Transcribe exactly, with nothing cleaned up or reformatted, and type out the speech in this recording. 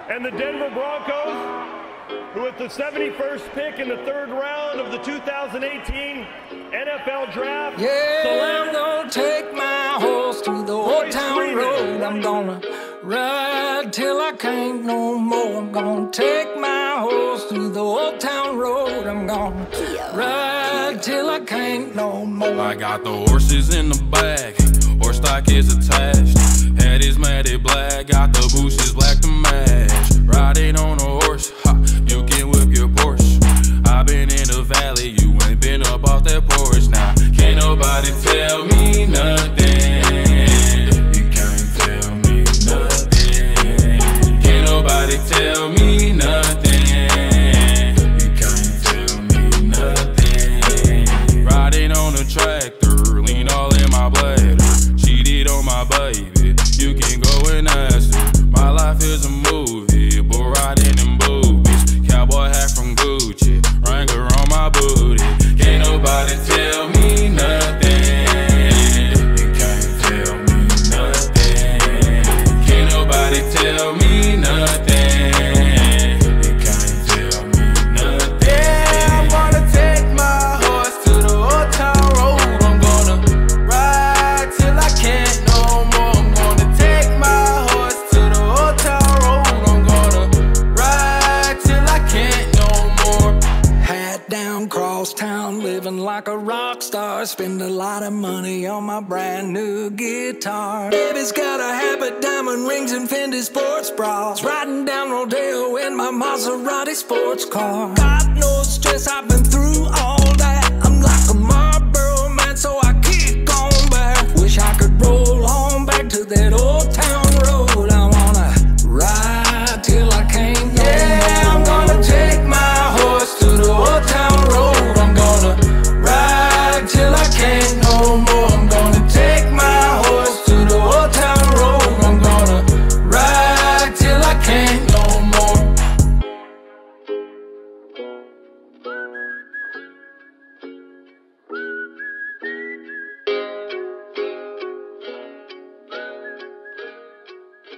And the Denver Broncos, who with the seventy-first pick in the third round of the two thousand eighteen N F L Draft, yeah, select I'm gonna take my horse to the old Royce town Freeman. road. I'm gonna ride till I can't no more. I'm gonna take my horse to the old town road. I'm gonna ride till I can't no more. I got the horses in the bag, horse stock is attached. Head is matted black, got the bushes black to match. Riding on a horse, ha, you can whip your Porsche. I been in the valley, you ain't been up off that porch. Now, can't nobody tell me nothing. You can't tell me nothing. Can't nobody tell me nothing. You can't tell me nothing. Riding on a tractor, lean all in my bladder. Cheated on my baby, you can go and ask her. My life is a movie, but riding in boobies. Cowboy hat from Gucci, Wrangler on my booty. Can't nobody tell me nothing. You can't tell me nothing. Can't nobody tell me nothing. You can't tell me nothing. Yeah, I'm gonna take my horse to the old town road. I'm gonna ride till I can't no more. I'm gonna take my horse to the old town road. I'm gonna ride till I can't no more. Hat down, cross town, living like a rock star. Spend a lot of money on my brand new guitar. Baby's got a habit, diamond rings and Fendi sports bras. Riding down Rodeo in my Maserati sports car. God knows stress I've been through all